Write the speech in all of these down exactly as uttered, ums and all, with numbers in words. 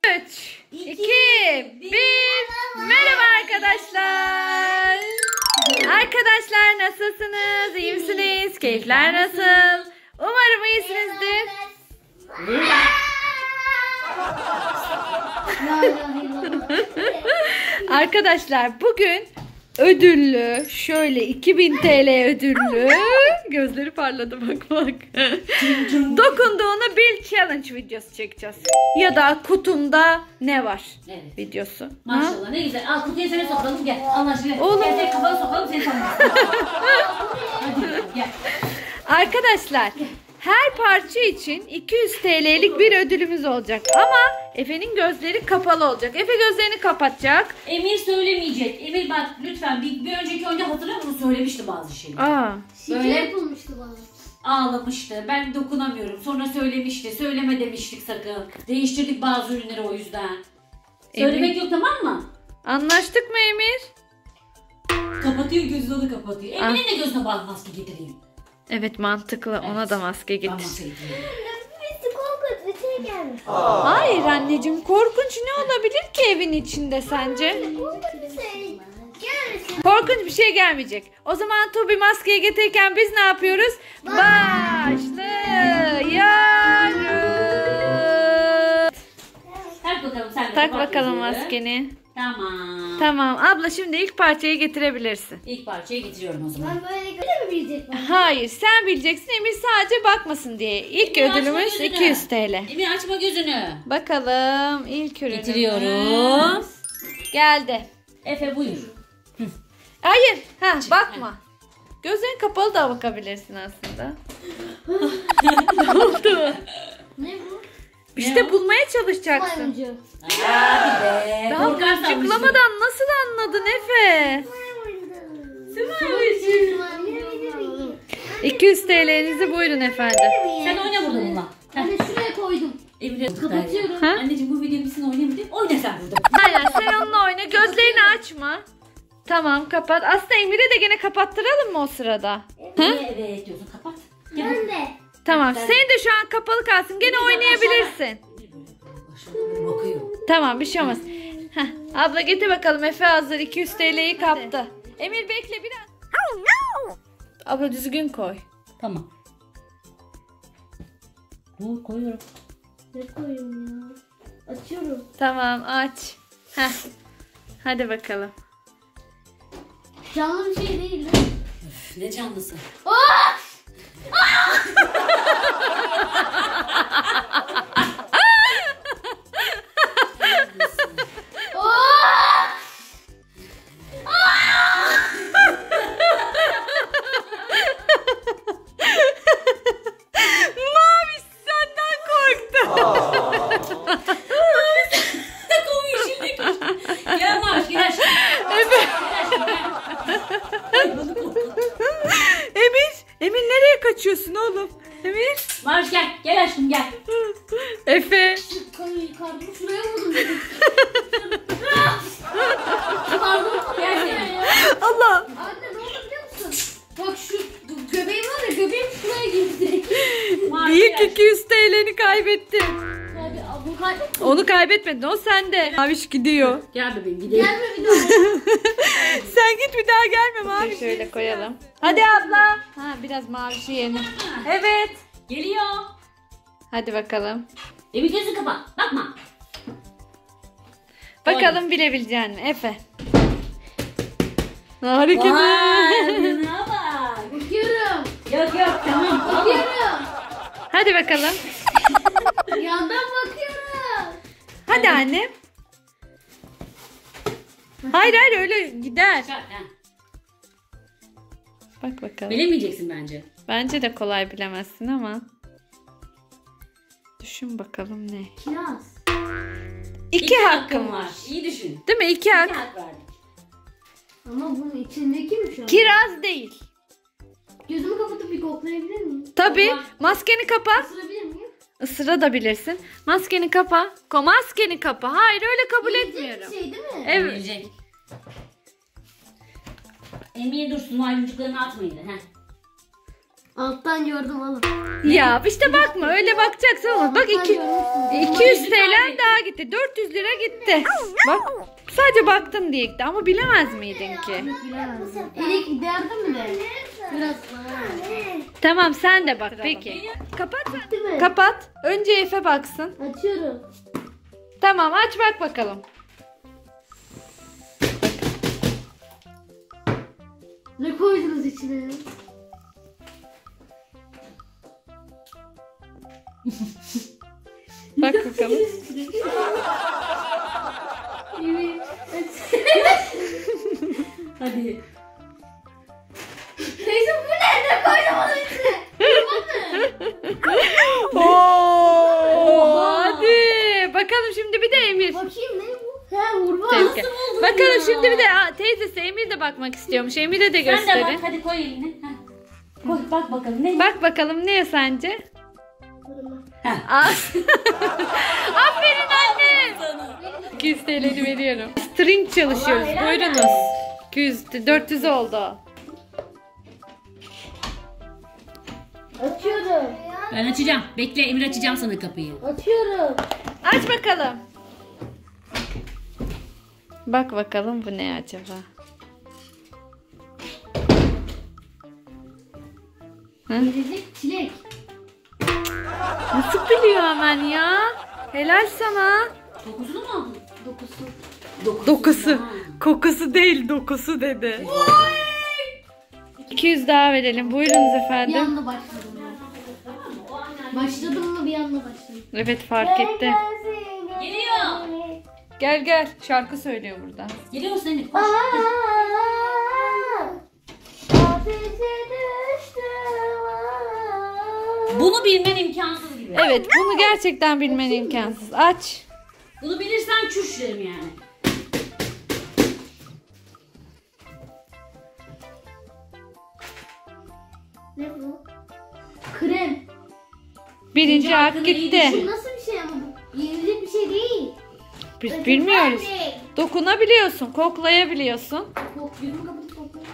üç, iki, bir. Merhaba arkadaşlar. Arkadaşlar nasılsınız? İyi misiniz? Keyifler nasıl? Umarım iyisinizdir. Arkadaşlar bugün ödüllü, şöyle iki bin T L ödüllü, gözleri parladı bak bak. Dokunduğunu bil challenge videosu çekeceğiz. Ya da kutumda ne var? Evet. Videosu. Maşallah ha? Ne güzel. Al kutuya seni sokalım gel. Allah aşkına. Oğlum. Gel tek kafanı sokalım seni sanmıyorsun. Hadi gel. Arkadaşlar her parça için iki yüz T L'lik bir ödülümüz olacak. Ama Efe'nin gözleri kapalı olacak. Efe gözlerini kapatacak. Emir söylemeyecek. Emir bak lütfen bir, bir önceki oyunda hatırlıyor musun? Söylemişti bazı şeyleri. Aa. Böyle yapılmıştı bana. Ağlamıştı. Ben dokunamıyorum. Sonra söylemişti. Söyleme demiştik sakın. Değiştirdik bazı ürünleri o yüzden. Söylemek yok, tamam mı? Anlaştık mı Emir? Kapatıyor gözünü, o da kapatıyor. Emir'in de gözüne bak maske getireyim. Evet mantıklı. Evet. Ona da maske getir. Birisi korkunç bir şey gelmiş. Hayır anneciğim, korkunç ne olabilir ki evin içinde sence? Korkunç bir şey gelmesin. Korkunç bir şey gelmeyecek. O zaman Tobi maskeyi getirirken biz ne yapıyoruz? Başlıyoruz. Tak bakalım sen de. Tak bakalım maskeni. Tamam. Tamam. Abla şimdi ilk parçayı getirebilirsin. İlk parçayı getiriyorum o zaman. Ben böyle göre mi bilecek bana? Hayır, sen bileceksin. Emir sadece bakmasın diye. İlk Emir, ödülümüz iki yüz T L. Emir açma gözünü. Bakalım ilk ürünümüz. Getiriyoruz. Geldi. Efe buyur. Hayır, ha bakma. Gözlerin kapalı da bakabilirsin aslında. Ne oldu? Ne bu? İşte Ne bulmaya çalışacaksın. Maymuncu. Hadi be. Daha mıncıklamadan nasıl anladın Efe? iki yüz T L'nizi buyurun efendim. Sen oyna burada bununla. Anne şuraya koydum. Emre Kapatıyorum. Ha? Anneciğim bu videonun bitsin oynayayım diye. Oyna sen burada. Aynen, sen onunla oyna. Gözlerini açma. Tamam, kapat. Aslında Emir'e de gene kapattıralım mı o sırada? Ha? Evet, evet diyorsun, kapat. Gel. Ben de. Tamam, Ben- senin de şu an kapalı kalsın. Gene oynayabilirsin. Aşağıda bakıyor. Tamam, bir şey olmaz. Heh, abla getir bakalım, Efe hazır. iki yüz T L'yi kaptı. Emir bekle biraz. Abla düzgün koy. Tamam. Dur koyuyorum. Ne koyayım ya? Açıyorum. Tamam, aç. Heh. Hadi bakalım. Canlı bir şey değil. Üf, ne canlısı. Mavi senden korktu. Kovuyor şimdi. Gel Marş gel aşkım. Evet. Emir, Emir nereye kaçıyorsun oğlum? Emir. Marş gel. Gel aşkım gel. Efe. Karnımı şuraya vurdum. Gel seni. Allah. Anne ne oldu biliyor musun? Bak şu göbeğim var ya, göbeğim şuraya girdi direkt. Marş, Büyük gel. iki yüz T L'ni kaybettin. Abi bu kaybettim. Onu kaybetmedin, o sende. Maviş gidiyor. Gel bebeğim gidelim. Gelme bir daha. Sen git, bir daha gelme Maviş. Şöyle koyalım. Hadi abla. Ha, biraz Maviş'i yerine. Evet. Geliyor. Hadi bakalım. Emir gözünü kapat. Bakma. Bakalım bilebilecek mi Efe? Harika. Vay buna bak. Bakıyorum. Yok yok tamam. tamam. Bakıyorum. Hadi bakalım. Yandan bakıyorum. Hadi anne. Hayır hayır, öyle gider. Çıkar, ha. Bak bakalım. Bilemeyeceksin bence. Bence de kolay bilemezsin ama. Düşün bakalım ne? Kiraz. İki, hakkım var. İyi düşün. Değil mi? İki İki hak. hak verdik. Ama bunun içindeki mi şu an? Kiraz değil. Gözümü kapatıp bir koklayabilir miyim? Tabii. Tamam. Maskeni kapa. Isırabilir miyim? Isırabilirsin. Maskeni kapa. Ko maskeni kapa. Hayır, öyle kabul Yiyecek etmiyorum. bir şey değil mi? Evet. Verecek. Emir dursun, maymuncuklarını atmayın. Heh. Alttan gördüm oğlum. Ya işte bakma öyle bakacaksın olmaz. Bak iki, iki yüz T L daha gitti. dört yüz lira gitti. Bak sadece baktın diye gitti ama bilemez miydin ki? Bilemezdim. Elik derdim mi de? Biraz. Tamam sen de bak peki. Kapat. Değil mi? Kapat. Önce Efe baksın. Açıyorum. Tamam aç bak bakalım. Ne koydunuz içine? Bak bakalım. Hadi. Teyze bu ne? Ne koydun onun içine? Oo, hadi. Bakalım şimdi bir de Emir. Bakayım ne bu? He vurma. Tezgah. buldun Bakalım ya? şimdi bir de aa, teyzesi Emir de bakmak istiyormuş. Emir'e de Sen de gösterin. bak hadi koy elini. Heh. Koy bak bakalım ne? Bak bakalım ne sence? Vurma. Heh. Aa. Aferin anne. iki yüz T L'ni veriyorum. String çalışıyoruz. Allah helal Buyurunuz. iki yüz, dört yüz oldu. Açıyorum. Ben açacağım. Bekle Emir açacağım sana kapıyı. Açıyorum. Aç bakalım. Bak bakalım bu ne acaba? Hı? Gelecek çilek. Nasıl biliyor hemen ya? Helal sana. Dokuzunu mu aldın? Dokusu. Dokusu. Ha. Kokusu değil dokusu dedi. iki yüz daha verelim. Buyurunuz Bir efendim. anda başladım ben. Başladım mı bir anda başladım. Evet fark etti. Geliyor. Gel gel. Şarkı söylüyor burada. Geliyor musun Emir? Koş. Bunu bilmen imkansız gibi. Evet bunu gerçekten bilmen imkansız. Aç. Bunu bilirsen çüş derim yani. Ne bu? Krem. Birinci Önce hak hakkını iyi gitti. Bu nasıl bir şey ama bu? Yenilecek bir şey değil. Biz bilmiyoruz. Dokunabiliyorsun, koklayabiliyorsun. Kok, yüzümü kapatıp kokla.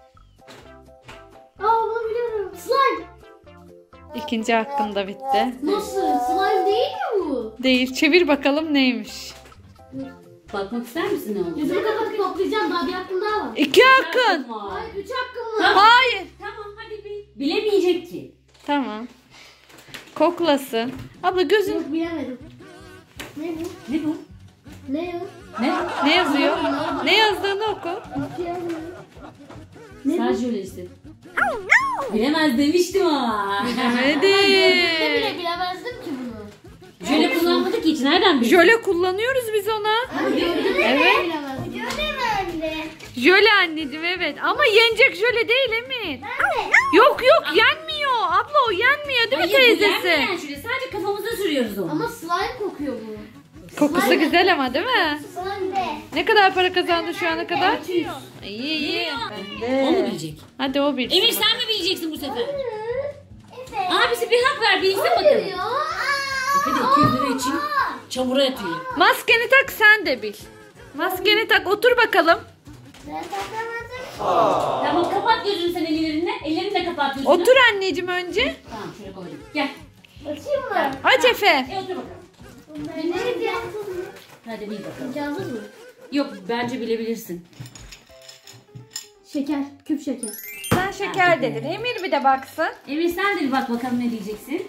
Aa bunu biliyorum. Slime. İkinci hakkın da bitti. Nasıl? Slime değil mi bu? Değil. Çevir bakalım neymiş. Bakmak ister misin ne oldu? Yüzümü kapatıp koklayacağım. Daha bir hakkım daha var. İki hakkın. Hayır üç hakkım var. Tamam. Hayır. Tamam hadi bil. Bilemeyecek ki. Tamam. Koklasın. Abla gözün Yok bilemedim. Ne bu? Ne bu? Ne o? Ne? ne yazıyor? Ne yazdığını oku. Hiç yazmıyor. Ne bu? Sadece öyle işte. Bilemez demiştim ama. Hadi. Ne bile bilemezdim ki bunu. Jöle kullanmadık ki hiç. Nereden bildin? Jöle kullanıyoruz biz ona. Evet. Bilemezdim. Bilemezdim. Jöle anneciğim evet. Ama yenecek jöle değil Emir. Yok yok yenmiyor. Abla o yenmiyor değil mi Hayır, bu teyzesi? yenmeyen jöle. Sadece kafamıza sürüyoruz onu. Ama slime kokuyor bu. Kokusu güzel ama değil mi? Slime de. Ne kadar para kazandın şu ana kadar? altı yüz. İyi iyi. O mu bilecek? Hadi o bilsin. Emir sen mi bileceksin bu sefer? Abisi bir hak ver bilsin bakalım. Ya. Efe de iki yüz lira için çamura yatıyor. Maskeni tak sen de bil. Maskeni tak otur bakalım. Ben takamadım. Tamam kapat gözünü sen ellerini. Ellerini de kapat gözünü. Otur anneciğim önce. Tamam şöyle koydum. Gel. Açayım mı? Aç Efe. E otur bakalım. Ne imkansız mı? Hadi bil bakalım. İmkansız mı? Yok bence bilebilirsin. Şeker. Küp şeker. Sen şeker dedin. Emir bir de baksın. Emir sen de bir bak bakalım ne diyeceksin.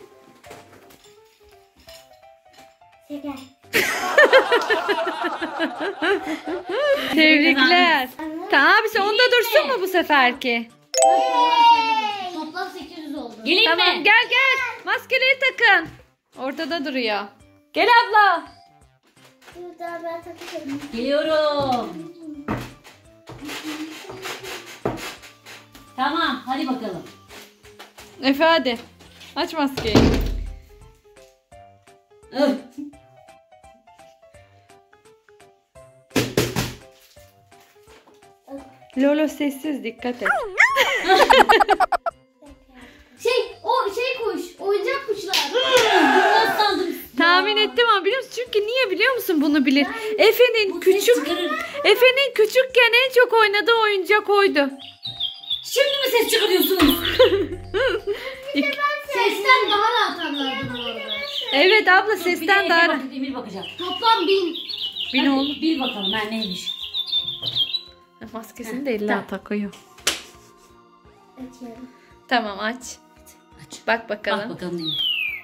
Şeker. Tebrikler. Tamam abisi onda dursun mu bu seferki? Toplam sekiz yüz oldu. Gelin Tamam mi? gel gel. Maskeleri takın. Ortada duruyor. Gel abla. Şurada ben takacağım. Geliyorum. Tamam hadi bakalım. Efe hadi. Aç maskeyi. Öf. Lolo sessiz dikkat et. Şey o şey kuş. Oyuncak kuşlar. Bilmez sandım. Tahmin ettim ama biliyor musun? Çünkü niye biliyor musun bunu bilir? Efe'nin Bu ses küçük çıkarır. Efe'nin küçükken en çok oynadığı oyuncak oydu. Şimdi mi ses çıkarıyorsunuz? Sesten daha rahat anlardım orada. Evet abla Bir de sesten Emir daha. bak- Emir bakacak. Toplam bin. Bin Hadi oğlum. bil bakalım ha neymiş. Maskesini de illa tamam. takıyor. Açıyorum. Tamam aç. Aç. Bak Bak bakalım. bakalım neymiş.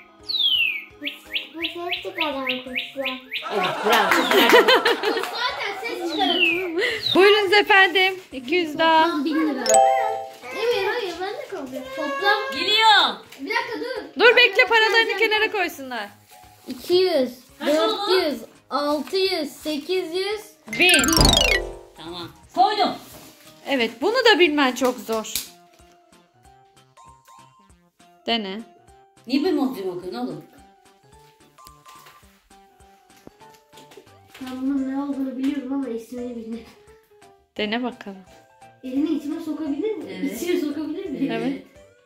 Bu ses çıkaran kuşlar. Evet bravo. Kuş zaten ses çıkarır. Buyurunuz efendim. iki yüz daha. Toplam bin lira. Evet hayır ben de kalıyor. Toplam. Geliyor. Bir dakika dur. Dur bekle paralarını kenara koysunlar. iki yüz, Kaç oldu? dört yüz, altı yüz, sekiz yüz. Bin. Tamam. Koydum. Evet bunu da bilmen çok zor. Dene. Niye böyle emoji bakıyorsun oğlum? Ben bunun ne olduğunu biliyorum ama ismini bilmiyorum. Dene bakalım. Elini içime sokabilir mi? Evet. İçine sokabilir mi? Evet.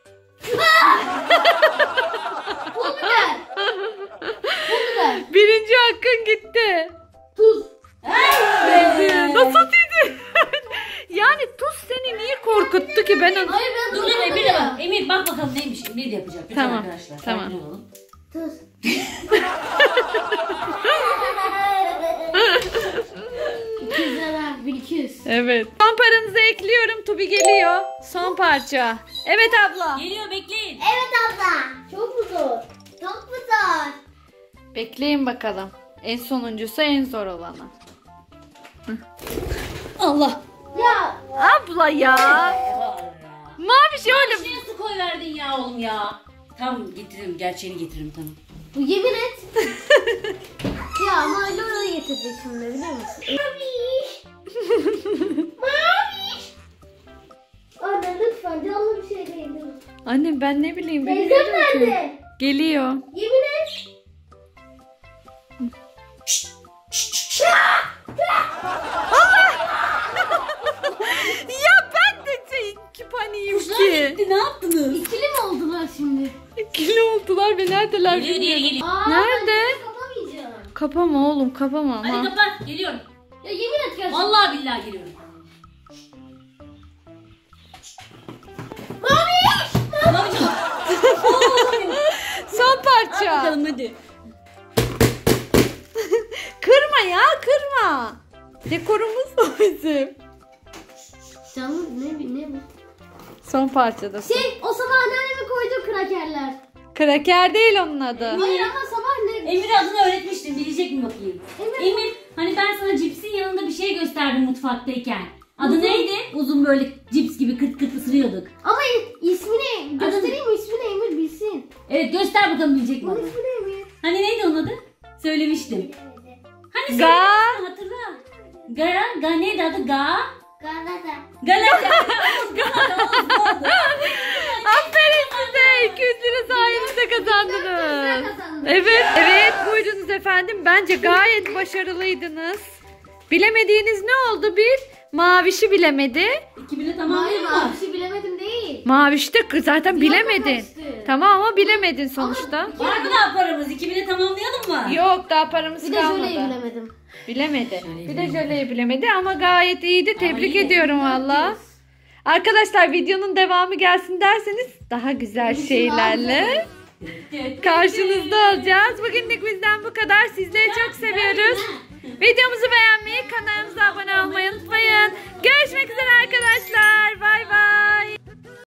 Pul biber. Pul biber. Birinci hakkın gitti. Tuz. Nasıl dedi? Yani tuz seni niye korkuttu ki ben onu... Hayır ben Dur dur Emir de bak. Emir bak bakalım neymiş. Emir de yapacak. Lütfen Tamam, arkadaşlar. tamam. Sakin olalım. Tuz. iki yüz lira. bin iki yüz. Evet. Son paranızı ekliyorum. Tubi geliyor. Son parça. Evet abla. Geliyor bekleyin. Evet abla. Çok mu zor? Çok mu zor? Bekleyin bakalım. En sonuncusu en zor olanı. Allah. Ya Abla ya. Mavi şey öyle. Şuraya su koy verdin ya oğlum ya. Tamam getiririm. Gerçeğini getiririm tamam. bu yemin et. Ya ama öyle oraya getirecek şimdi biliyor musun? Maviş. Maviş. Anne lütfen canlı bir şey değil değil mi? Anne ben ne bileyim. Teyzem bilmiyorum ki. nerede? Geliyor. Yemin et. Ya ben de şey, iki paniyim Kuşlar ki. gitti ne yaptınız? İkili mi oldular şimdi? Kilo oldular ve neredeler Geliyor diye bilmiyorum. geliyor. Aa, Nerede? ben kapamayacağım. Kapama oğlum kapama. Hadi Ha. kapat geliyorum. Ya yemin et gerçekten. Vallahi billahi geliyorum. Maviş. Babacığım. Son parça. Bakalım hadi. Kırma ya kırma. Dekorumuz o bizim. Canlı ne, ne bu? Son parçada. Şey o sabah anneanneme koyduğu krakerler. Kraker değil onun adı. Hayır ama sabah ne? Emir adını öğretmiştim. Bilecek mi bakayım? Emir- Emir hani ben sana cipsin yanında bir şey gösterdim mutfaktayken. Adı neydi? Uzun böyle cips gibi kıt kıt ısırıyorduk. Ama ismini göstereyim mi ismini Emir bilsin. Evet göster bakalım bilecek mi Bunun adı? ismi ne Emir? Hani neydi onun adı? Söylemiştim. Hani Ga. söylemiştin, hatırla. Ga, ga neydi adı? Ga. Galata. Galata. Aferin size. iki yüz lira sayenizde kazandınız. Evet, evet buyurunuz efendim. Bence gayet başarılıydınız. Bilemediğiniz ne oldu bir? Mavişi bilemedi. İki bile Hayır tamamlayalım abi mı? bir şey bilemedim değil. Maviş de zaten bilemedin. kaçtı. Tamam ama bilemedin sonuçta. Var mı daha paramız? İki bile tamamlayalım mı? Yok daha paramız Bir de jöleyi kalmadı. bilemedim. Bilemedi. Jöleyi Bir de jöleyi bilemedi ama gayet iyiydi. Tebrik iyi. ediyorum valla. Arkadaşlar videonun devamı gelsin derseniz daha güzel şeylerle karşınızda olacağız. Bugünlük bizden bu kadar. Sizleri çok seviyoruz. Videomuzu beğenmeyi, kanalımıza abone olmayı unutmayın. Görüşmek üzere arkadaşlar. Bay bay.